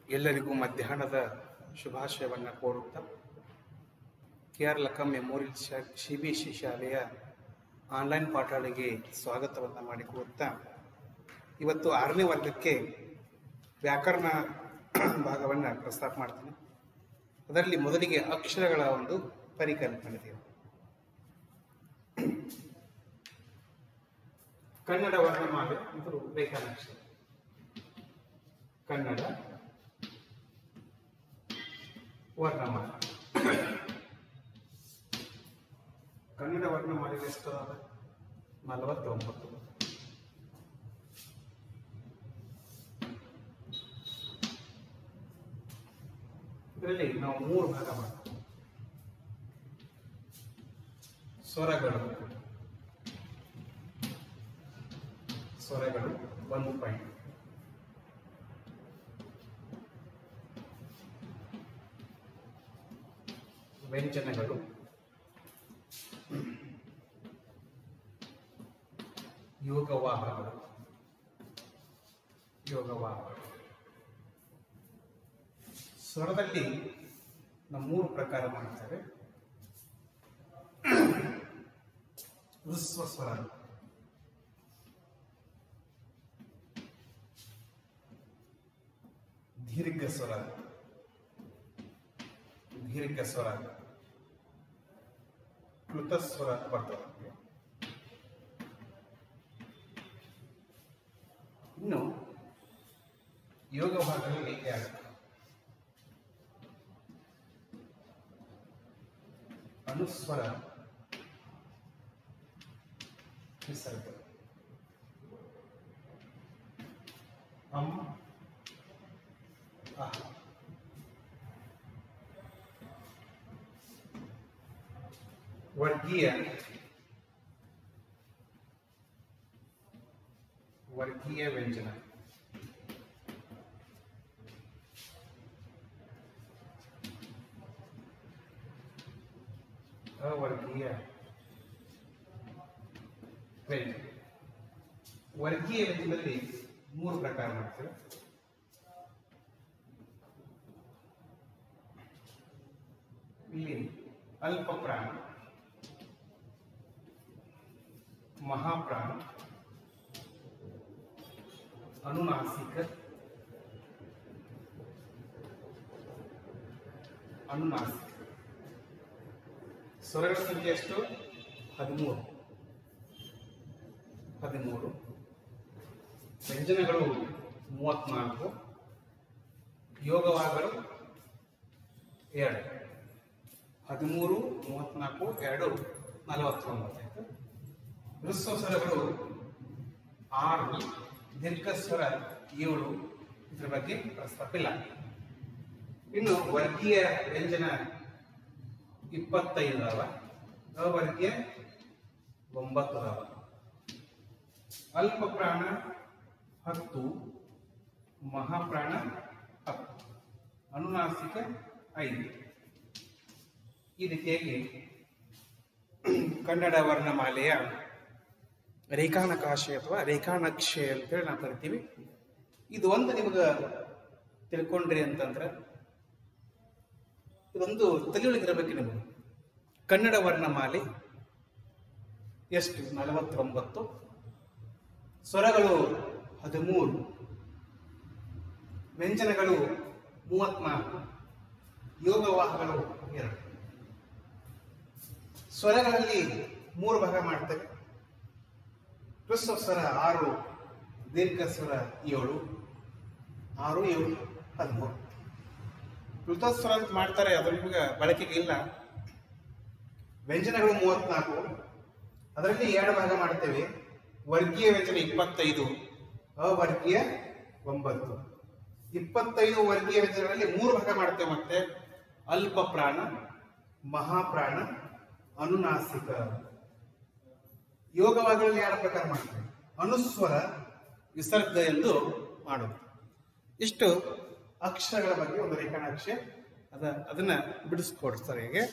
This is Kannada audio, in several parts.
ಎಲ್ಲರಿಗೂ ಮಧ್ಯಾಹ್ನದ ಶುಭಾಶಯವನ್ನು ಕೋರುತ್ತಾ KR ಲಕ್ಕಂ ಮೆಮೋರಿಯಲ್ CBSE ಶಾಲೆಯ ಆನ್ಲೈನ್ ಪಾಠಗಳಿಗೆ ಸ್ವಾಗತವನ್ನು ಮಾಡಿಕೊಡುತ್ತಾ ಇವತ್ತು 6ನೇ ವರ್ಗಕ್ಕೆ ವ್ಯಾಕರಣ ಭಾಗವನ್ನು ಪ್ರಸ್ತಾಪ ಮಾಡ್ತೀನಿ. ಅದರಲ್ಲಿ ಮೊದಲಿಗೆ ಅಕ್ಷರಗಳ ಒಂದು ಪರಿಕಲ್ಪನೆ ಇದೆ. ಕನ್ನಡ ವರ್ಣಮಾಲೆ ಮತ್ತು ರೇಖಾನಕ್ಷೆ. ಕನ್ನಡ ವರ್ಣಮಾಲೆ. ಕನ್ನಡ ವರ್ಣಮಾಲೆಗೆ ಎಷ್ಟು ಅದಾವೆ? 49. ಇದರಲ್ಲಿ ನಾವು 3 ಭಾಗ ಮಾಡ್ತೀವಿ. ಸ್ವರಗಳು 1 ಪಾಯಿಂಟ್. ವ್ಯಂಜನಗಳು ಯೋಗವಾಹಗಳು. ಸ್ವರದಲ್ಲಿ ನಾವು 3 ಪ್ರಕಾರ ಮಾಡ್ತೇವೆ. ಹ್ರಸ್ವ ಸ್ವರ, ದೀರ್ಘ ಸ್ವರ, ಪ್ಲುತ ಸ್ವರ ಬರ್ತದೆ. ಇನ್ನು ಯೋಗ ಭಾಗದಲ್ಲಿ ಅನುಸ್ವರ, ವಿಸರ್ಗ. ವರ್ಗೀಯ ವ್ಯಂಜನ. ಅವರ್ಗೀಯ ವ್ಯಂಜನ. ವರ್ಗೀಯ ವ್ಯಂಜನದಲ್ಲಿ 3 ಪ್ರಕಾರ ಮಾಡ್ತೇವೆ. ಇಲ್ಲಿ ಅಲ್ಪ ಪ್ರಾಣ, ಮಹಾಪ್ರಾಣ, ಅನುನಾಸಿಕ, ಸ್ವರಗಳ ಸಂಖ್ಯೆ ಎಷ್ಟು? 13. ವ್ಯಂಜನಗಳು 34, ಯೋಗವಾಹಗಳು 2. 13, 34, 2, 49. ಹ್ರಸ್ವ ಸ್ವರಗಳು 6, ದೀರ್ಘ ಸ್ವರ 7. ಇದರ ಬಗ್ಗೆ ಪ್ರಸ್ತಾಪ ಇಲ್ಲ. ಇನ್ನು ವರ್ಗೀಯ ವ್ಯಂಜನ 25 ಅದಾವ, ಅವರ್ಗೀಯ 9 ಅದಾವ. ಅಲ್ಪ ಪ್ರಾಣ 10, ಮಹಾಪ್ರಾಣ 10, ಅನುನಾಸಿಕ 5. ಈ ರೀತಿಯಾಗಿ ಕನ್ನಡ ವರ್ಣಮಾಲೆಯ ರೇಖಾನಕಾಶೆ ಅಥವಾ ರೇಖಾನಕ್ಷೆ ಅಂತೇಳಿ ನಾವು ಕರಿತೀವಿ. ಇದು ಒಂದು ನಿಮಗೆ ತಿಳ್ಕೊಂಡ್ರಿ ಅಂತಂದ್ರೆ ಇದೊಂದು ತಲೆಯೊಳಗಿರಬೇಕು ನಿಮಗೆ. ಕನ್ನಡ ವರ್ಣಮಾಲೆ ಎಷ್ಟು? 49. ಸ್ವರಗಳು 13, ವ್ಯಂಜನಗಳು 34, ಯೋಗವಾಹಗಳು 2. ಸ್ವರಗಳಲ್ಲಿ 3 ಭಾಗ ಮಾಡ್ತೇವೆ. ಹ್ರಸ್ವ ಸ್ವರ 6, ದೀರ್ಘ ಸ್ವರ 7, 6, 7, 13. ಪ್ಲುತ ಸ್ವರ ಅಂತ ಮಾಡ್ತಾರೆ, ಅದು ನಿಮಗೆ ಬಳಕೆಗೆ ಇಲ್ಲ. ವ್ಯಂಜನಗಳು 34, ಅದರಲ್ಲಿ 2 ಭಾಗ ಮಾಡ್ತೇವೆ. ವರ್ಗೀಯ ವ್ಯಂಜನ 25, ಅವರ್ಗೀಯ 9. 25 ವರ್ಗೀಯ ವ್ಯಂಜನಗಳಲ್ಲಿ 3 ಭಾಗ ಮಾಡ್ತೇವೆ. ಮತ್ತೆ ಅಲ್ಪ ಪ್ರಾಣ, ಮಹಾಪ್ರಾಣ, ಅನುನಾಸಿಕ. ಯೋಗವಾಗಗಳಲ್ಲಿ 2 ಪ್ರಕಾರ ಮಾಡ್ತೇವೆ. ಅನುಸ್ವರ, ವಿಸರ್ಗ ಎಂದು ಮಾಡೋದು. ಇಷ್ಟು ಅಕ್ಷರಗಳ ಬಗ್ಗೆ ಒಂದು ರೇಖಾನಕ್ಷೆ. ಅದನ್ನ ಬಿಡಿಸ್ಕೊಡ್ತಾರೆ. ಹೀಗೆ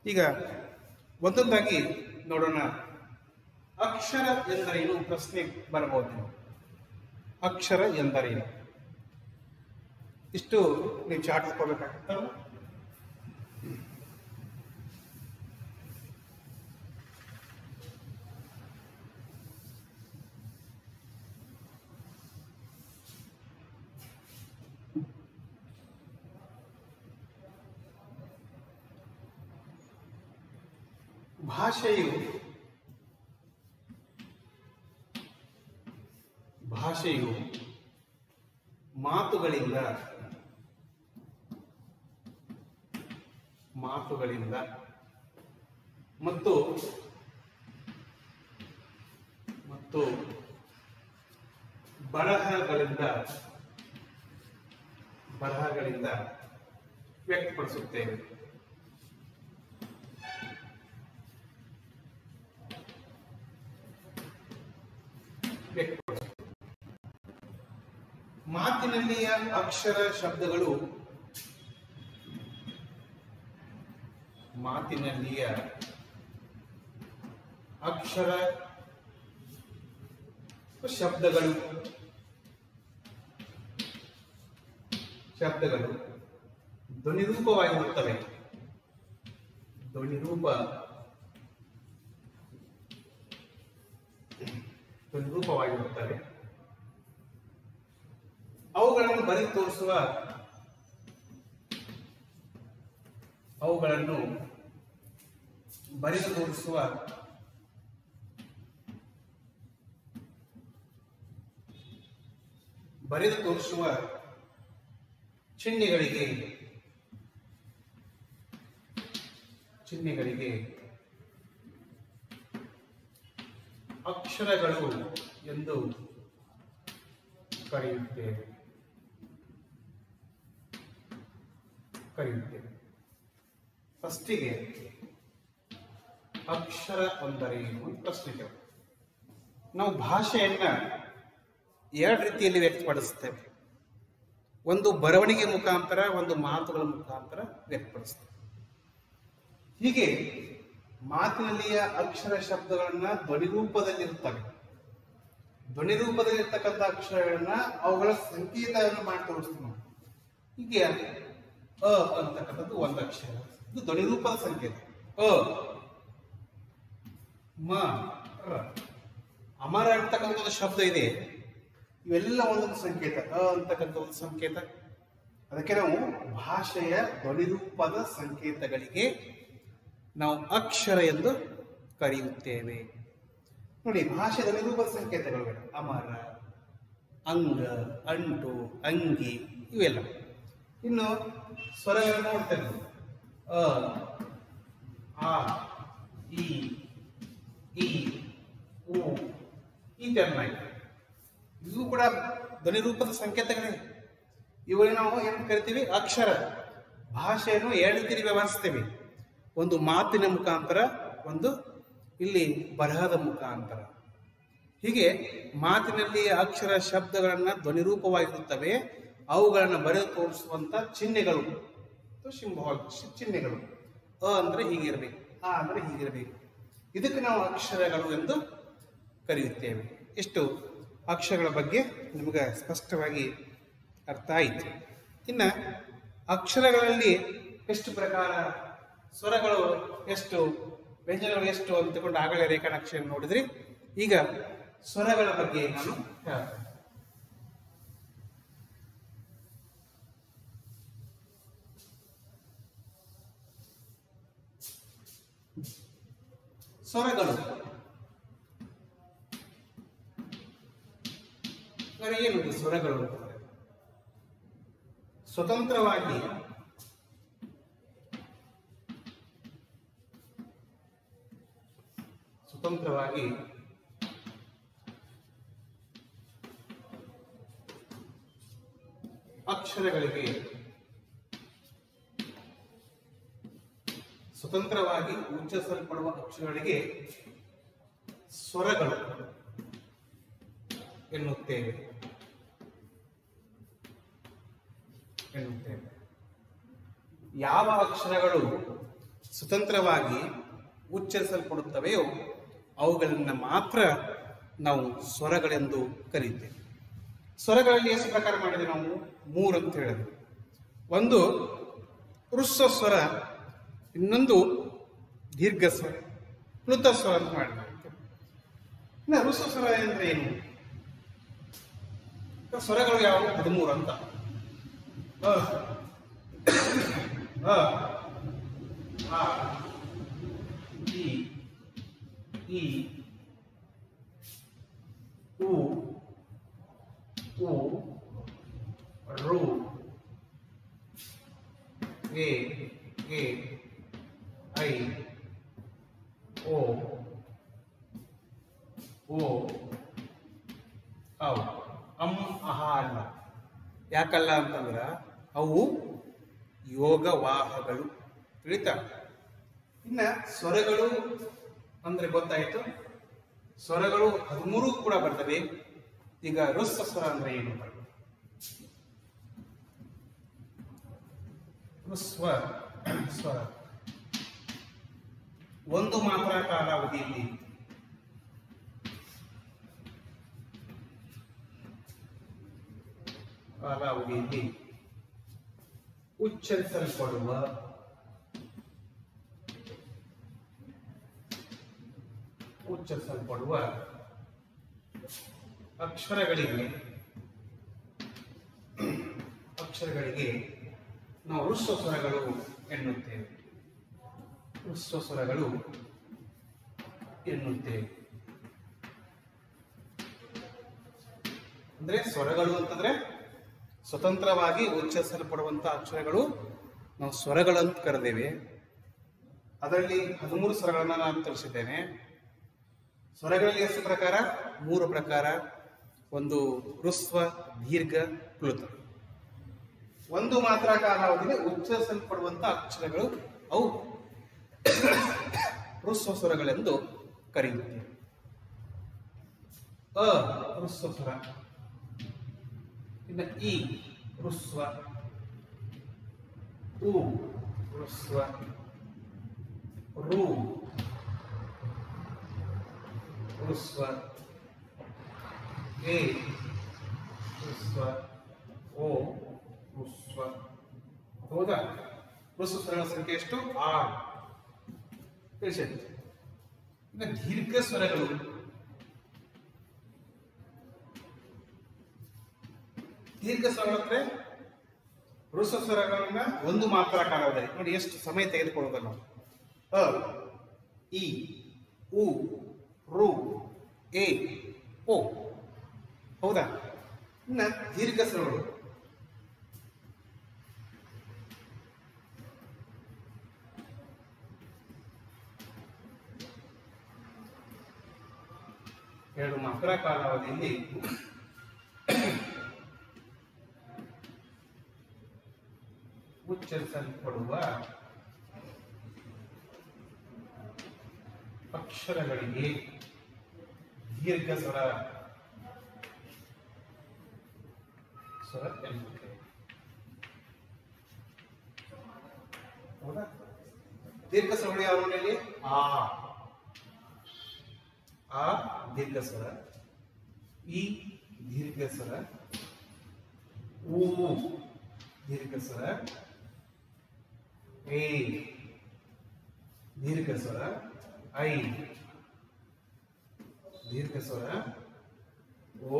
ಈಗ ಒಂದೊಂದಾಗಿ ನೋಡೋಣ. ಅಕ್ಷರ ಎಂದರೇನು ಪ್ರಶ್ನೆ ಬರಬಹುದು. ಅಕ್ಷರ ಎಂದರೇನು ಇಷ್ಟು ನೀವು ಚಾರ್ಟ್ ಹಾಕೋಬೇಕಾಗುತ್ತಲ್ಲ. ಭಾಷೆಯು ಮಾತುಗಳಿಂದ ಮತ್ತು ಬರಹಗಳಿಂದ ವ್ಯಕ್ತಪಡಿಸುತ್ತೇವೆ. ಮಾತಿನಲ್ಲಿಯ ಅಕ್ಷರ ಶಬ್ದಗಳು ಶಬ್ದಗಳು ಧ್ವನಿರೂಪವಾಗಿರುತ್ತವೆ. ಅವುಗಳನ್ನು ಬರೆದು ತೋರಿಸುವ ಚಿಹ್ನೆಗಳಿಗೆ ಅಕ್ಷರಗಳು ಎಂದು ಕರೆಯುತ್ತೇವೆ. ಫಸ್ಟಿಗೆ ಅಕ್ಷರ ಅಂದರೆ ಏನು ಪ್ರಶ್ನೆ. ನಾವು ಭಾಷೆಯನ್ನ ಎರಡು ರೀತಿಯಲ್ಲಿ ವ್ಯಕ್ತಪಡಿಸ್ತೇವೆ. ಒಂದು ಬರವಣಿಗೆ ಮುಖಾಂತರ, ಒಂದು ಮಾತುಗಳ ಮುಖಾಂತರ ವ್ಯಕ್ತಪಡಿಸ್ತೇವೆ. ಹೀಗೆ ಮಾತಿನಲ್ಲಿಯ ಅಕ್ಷರ ಶಬ್ದಗಳನ್ನ ಧ್ವನಿರೂಪದಲ್ಲಿರ್ತವೆ. ಧ್ವನಿರೂಪದಲ್ಲಿರ್ತಕ್ಕಂಥ ಅಕ್ಷರಗಳನ್ನ ಅವುಗಳ ಸಂಕೇತವನ್ನು ಮಾಡಿ ತೋರಿಸ್ತೀವಿ ನಾವು. ಹೀಗೆ ಅ ಅಂತಕ್ಕಂಥದ್ದು ಒಂದು ಅಕ್ಷರ, ಇದು ಧ್ವನಿರೂಪದ ಸಂಕೇತ. ಅ, ಮ, ರ. ಅಮರ ಅಂತಕ್ಕಂಥ ಒಂದು ಶಬ್ದ ಇದೆ. ಇವೆಲ್ಲ ಒಂದೊಂದು ಸಂಕೇತ. ಅ ಅಂತಕ್ಕಂಥ ಒಂದು ಸಂಕೇತ. ಅದಕ್ಕೆ ನಾವು ಭಾಷೆಯ ಧ್ವನಿರೂಪದ ಸಂಕೇತಗಳಿಗೆ ನಾವು ಅಕ್ಷರ ಎಂದು ಕರೆಯುತ್ತೇವೆ. ನೋಡಿ, ಭಾಷೆ ಧ್ವನಿರೂಪದ ಸಂಕೇತಗಳು ಅಮರ, ಅಂಗ, ಅಂಟು, ಅಂಗಿ ಇವೆಲ್ಲ. ಇನ್ನು ಸ್ವರಗಳನ್ನು ನೋಡ್ತೇವೆ. ಅ, ಆ, ಈ, ಉ, ಈ ತೆರನಾಗಿ ಇವು ಕೂಡ ಧ್ವನಿರೂಪದ ಸಂಕೇತಗಳೇ. ಇವುಗಳನ್ನ ನಾವು ಏನು ಕರಿತೀವಿ? ಅಕ್ಷರ. ಭಾಷೆಯನ್ನು ಎರಡು ರೀತಿ ವ್ಯವಹರಿಸ್ತೇವೆ. ಒಂದು ಮಾತಿನ ಮುಖಾಂತರ, ಒಂದು ಇಲ್ಲಿ ಬರಹದ ಮುಖಾಂತರ. ಹೀಗೆ ಮಾತಿನಲ್ಲಿ ಅಕ್ಷರ ಶಬ್ದಗಳನ್ನ ಧ್ವನಿರೂಪವಾಗಿರುತ್ತವೆ. ಅವುಗಳನ್ನು ಬರೆದು ತೋರಿಸುವಂತ ಚಿಹ್ನೆಗಳು, ಚಿಹ್ನೆಗಳು. ಅ ಅಂದ್ರೆ ಹೀಗಿರಬೇಕು, ಆ ಅಂದ್ರೆ ಹೀಗಿರಬೇಕು. ಇದಕ್ಕೆ ನಾವು ಅಕ್ಷರಗಳು ಎಂದು ಕರೆಯುತ್ತೇವೆ. ಇಷ್ಟು ಅಕ್ಷರಗಳ ಬಗ್ಗೆ ನಿಮಗೆ ಸ್ಪಷ್ಟವಾಗಿ ಅರ್ಥ ಆಯಿತು. ಇನ್ನು ಅಕ್ಷರಗಳಲ್ಲಿ ಎಷ್ಟು ಪ್ರಕಾರ, ಸ್ವರಗಳು ಎಷ್ಟು, ವ್ಯಂಜನಗಳು ಎಷ್ಟು ಅಂತಕೊಂಡು ಆಗಲೇ ರೇಖಾನಕ್ಷೆ ನೋಡಿದ್ರಿ. ಈಗ ಸ್ವರಗಳ ಬಗ್ಗೆ ನಾನು ಹೇಳ್ತೇನೆ. ಸ್ವರಗಳು ಏನು? ಸ್ವರಗಳು ಸ್ವತಂತ್ರವಾಗಿ ಅಕ್ಷರಗಳಿಗೆ ಸ್ವತಂತ್ರವಾಗಿ ಉಚ್ಚರಿಸಲ್ಪಡುವ ಅಕ್ಷರಗಳಿಗೆ ಸ್ವರಗಳು ಎನ್ನುತ್ತೇವೆ. ಯಾವ ಅಕ್ಷರಗಳು ಸ್ವತಂತ್ರವಾಗಿ ಉಚ್ಚರಿಸಲ್ಪಡುತ್ತವೆಯೋ ಅವುಗಳನ್ನು ಮಾತ್ರ ನಾವು ಸ್ವರಗಳೆಂದು ಕರೀತೇವೆ. ಸ್ವರಗಳಲ್ಲಿ ಎಷ್ಟು ಪ್ರಕಾರ ಮಾಡಿದೆ ನಾವು? 3 ಅಂತ ಹೇಳಿದ್ವಿ. ಒಂದು ಹ್ರಸ್ವ ಸ್ವರ, ಇನ್ನೊಂದು ದೀರ್ಘ ಸ್ವರ, ಪ್ಲುತ ಸ್ವರ ಅಂತ ಮಾಡಿದೆ. ಇನ್ನು ಹ್ರಸ್ವ ಸ್ವರ ಅಂದ್ರೆ ಏನು? ಸ್ವರಗಳು ಯಾವುವು? 13 ಅಂತ. ಅ, ಅ, ಆ, ಈ, ಉ, ರು, ಎ, ಐ, ಓ, ಔ. ಅಹ ಅಲ್ಲ. ಯಾಕಲ್ಲ ಅಂತಂದ್ರ ಅವು ಯೋಗವಾಹಗಳು. ತಿಳಿತಾ? ಇನ್ನ ಸ್ವರಗಳು ಅಂದ್ರೆ ಗೊತ್ತಾಯ್ತು. ಸ್ವರಗಳು 13 ಕೂಡ ಬರ್ತವೆ. ಈಗ ಹ್ರಸ್ವ ಸ್ವರ ಅಂದ್ರೆ ಏನು? ಹ್ರಸ್ವ ಸ್ವರ ಒಂದು ಮಾತ್ರ ಕಾಲಾವಧಿಯಲ್ಲಿ ಉಚ್ಚರಿಸಲ್ಪಡುವ ಅಕ್ಷರಗಳಿಗೆ ನಾವು ಹ್ರಸ್ವ ಸ್ವರಗಳು ಎನ್ನುತ್ತೇವೆ. ಅಂದ್ರೆ ಸ್ವರಗಳು ಅಂತಂದ್ರೆ ಸ್ವತಂತ್ರವಾಗಿ ಉಚ್ಚರಿಸಲ್ಪಡುವಂತಹ ಅಕ್ಷರಗಳು ನಾವು ಸ್ವರಗಳಂತ ಕರೆದೇವೆ. ಅದರಲ್ಲಿ 13 ಸ್ವರಗಳನ್ನ ನಾನು ತೋರಿಸಿದ್ದೇನೆ. ಸ್ವರಗಳಲ್ಲಿ ಎಷ್ಟು ಪ್ರಕಾರ? 3 ಪ್ರಕಾರ. ಒಂದು ಹ್ರಸ್ವ, ದೀರ್ಘ, ಪ್ಲುತ. ಒಂದು ಮಾತ್ರ ಕಾಲಾವಧಿಯಲ್ಲಿ ಉಚ್ಚರಿಸಲ್ಪಡುವಂತಹ ಅಕ್ಷರಗಳು ಅವು ಹ್ರಸ್ವ ಸ್ವರಗಳೆಂದು ಕರೆಯುತ್ತೇವೆ. ಅ ಹ್ರಸ್ವ ಸ್ವರ, ಇನ್ನು ಈ ಹ್ರಸ್ವ, ಉ ಹ್ರಸ್ವ, ರು ಹ್ರಸ್ವ, ಎ ಹ್ರಸ್ವ, ಓ ಹ್ರಸ್ವ. ಹೌದಾ? ಹ್ರಸ್ವ ಸ್ವರಗಳ ಸಂಖ್ಯೆ ಎಷ್ಟು? 6 ತಿಳಿಸಿದೆ. ಇನ್ನು ದೀರ್ಘ ಸ್ವರಗಳು. ದೀರ್ಘ ಸ್ವರಗಳು ಅಂದ್ರೆ ಹ್ರಸ್ವ ಸ್ವರಗಳನ್ನ ಒಂದು ಮಾತ್ರ ಕಾಲಾವಧಿ. ನೋಡಿ ಎಷ್ಟು ಸಮಯ ತೆಗೆದುಕೊಳ್ಳೋದಲ್ಲ. ಅ, ಇ, ಉ, ರು, ಎ, ಓ. ಹೌದಾ? ಇನ್ನ ದೀರ್ಘ ಸ್ವರಗಳು. ಎರಡು ಮಾತ್ರ ಕಾಲಾವಧಿಯಲ್ಲಿ ಉಚ್ಚರಿಸಲ್ಪಡುವ ಅಕ್ಷರಗಳಿಗೆ ದೀರ್ಘ ಸ್ವರ ಎನ್ನುತ್ತೇವೆ. ಹೌದಾ? ದೀರ್ಘ ಸ್ವರಗಳು ಯಾವ ಮನೆಯಲ್ಲಿ? ಆ ದೀರ್ಘ ಸ್ವರ, ಈ ದೀರ್ಘ ಸ್ವರ, ಊ ದೀರ್ಘ ಸ್ವರ, ಎ ದೀರ್ಘ ಸ್ವರ, ಐ ದೀರ್ಘ ಸ್ವರ, ಓ,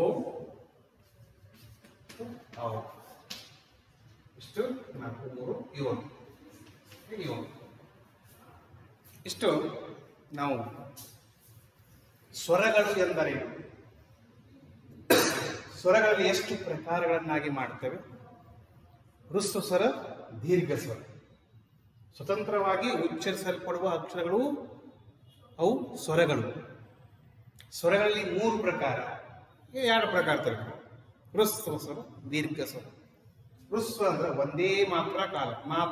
ಔ. ಇಷ್ಟು 4, 3, 7. ಇಷ್ಟು ನಾವು ಸ್ವರಗಳು ಎಂದರೇನು, ಸ್ವರಗಳಲ್ಲಿ ಎಷ್ಟು ಪ್ರಕಾರಗಳನ್ನಾಗಿ ಮಾಡ್ತೇವೆ. ಹ್ರಸ್ವ ಸ್ವರ, ದೀರ್ಘ ಸ್ವರ, ಸ್ವತಂತ್ರವಾಗಿ ಉಚ್ಚರಿಸಲ್ಪಡುವ ಅಕ್ಷರಗಳು ಅವು ಸ್ವರಗಳು. ಸ್ವರಗಳಲ್ಲಿ 3 ಪ್ರಕಾರ, 2 ಪ್ರಕಾರ ತರಬೇಕು. ಹ್ರಸ್ವ ಸ್ವರ, ದೀರ್ಘ ಸ್ವರ. ಹ್ರಸ್ವ ಅಂದ್ರೆ ಒಂದೇ ಮಾತ್ರ ಕಾಲ,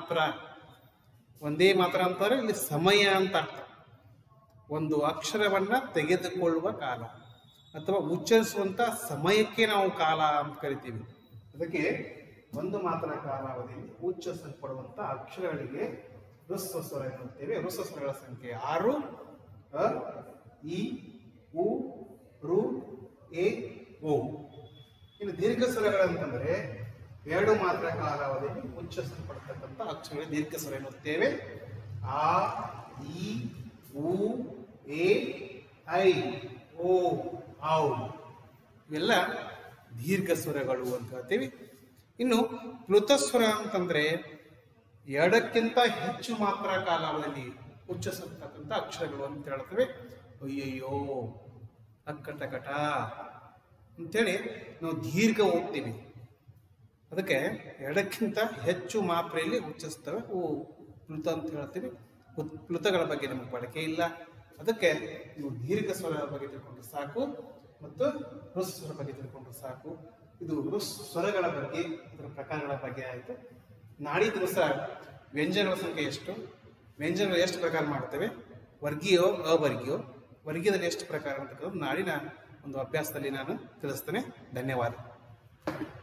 ಒಂದೇ ಮಾತ್ರ ಅಂತಾರೆ. ಇಲ್ಲಿ ಸಮಯ ಅಂತ ಅರ್ಥ. ಒಂದು ಅಕ್ಷರವನ್ನ ತೆಗೆದುಕೊಳ್ಳುವ ಕಾಲ ಅಥವಾ ಉಚ್ಚರಿಸುವಂತ ಸಮಯಕ್ಕೆ ನಾವು ಕಾಲ ಅಂತ ಕರಿತೀವಿ. ಅದಕ್ಕೆ ಒಂದು ಮಾತ್ರ ಕಾಲಾವಧಿಯಲ್ಲಿ ಉಚ್ಚರಿಸಲ್ಪಡುವಂತ ಅಕ್ಷರಗಳಿಗೆ ಹ್ರಸ್ವ ಸ್ವರ ಎನ್ನುತ್ತೇವೆ. ಹ್ರಸ್ವ ಸ್ವರಗಳ ಸಂಖ್ಯೆ 6. ಅ, ಇ, ಉ, ರು, ಎ, ಓ. ಇನ್ನು ದೀರ್ಘ ಸ್ವರಗಳಂತಂದ್ರೆ 2 ಮಾತ್ರ ಕಾಲಾವಧಿಯಲ್ಲಿ ಉಚ್ಚರಿಸಲ್ಪಡ್ತಕ್ಕಂಥ ಅಕ್ಷರಗಳು ದೀರ್ಘ ಸ್ವರ ಎನ್ನುತ್ತೇವೆ. ಆ, ಇ, ಉ, ಎ, ಐ, ಓ, ಔ ಇವೆಲ್ಲ ದೀರ್ಘ ಸ್ವರಗಳು ಅಂತ ಹೇಳ್ತೀವಿ. ಇನ್ನು ಪ್ಲುತ ಸ್ವರ ಅಂತಂದ್ರೆ 2ಕ್ಕಿಂತ ಹೆಚ್ಚು ಮಾತ್ರ ಕಾಲಾವಧಿಯಲ್ಲಿ ಉಚ್ಚರಿಸತಕ್ಕಂಥ ಅಕ್ಷರಗಳು ಅಂತ ಹೇಳ್ತೇವೆ. ಅಯ್ಯಯ್ಯೋ, ಅಕ್ಕಟಕಟ ಅಂತೇಳಿ ನಾವು ದೀರ್ಘ ಓದ್ತೀವಿ. ಅದಕ್ಕೆ 2ಕ್ಕಿಂತ ಹೆಚ್ಚು ಮಾತ್ರೆಯಲ್ಲಿ ಉಚ್ಚರಿಸ್ತವೆ, ಅವು ಪ್ಲುತ ಅಂತ ಹೇಳ್ತೀವಿ. ಪ್ಲುತಗಳ ಬಗ್ಗೆ ನಮಗೆ ಬಳಕೆ ಇಲ್ಲ. ಅದಕ್ಕೆ ನೀವು ದೀರ್ಘ ಸ್ವರ ಬಗ್ಗೆ ತಿಳ್ಕೊಂಡ್ರೆ ಸಾಕು ಮತ್ತು ಹ್ರಸ್ವ ಸ್ವರ ಬಗ್ಗೆ ತಿಳ್ಕೊಂಡ್ರೆ ಸಾಕು. ಇದು ಸ್ವರಗಳ ಬಗ್ಗೆ, ಅದರ ಪ್ರಕಾರಗಳ ಬಗ್ಗೆ ಆಯಿತು. ನಾಡಿದ್ದು ದಿವಸ ವ್ಯಂಜನಗಳ ಸಂಖ್ಯೆ ಎಷ್ಟು, ವ್ಯಂಜನಗಳು ಎಷ್ಟು ಪ್ರಕಾರ ಮಾಡ್ತೇವೆ, ವರ್ಗೀಯೋ ಅವರ್ಗೀಯೋ, ವರ್ಗೀಯದಲ್ಲಿ ಎಷ್ಟು ಪ್ರಕಾರ ಅಂತಕ್ಕಂಥದ್ದು ನಾಡಿನ ಒಂದು ಅಭ್ಯಾಸದಲ್ಲಿ ನಾನು ತಿಳಿಸ್ತೇನೆ. ಧನ್ಯವಾದ.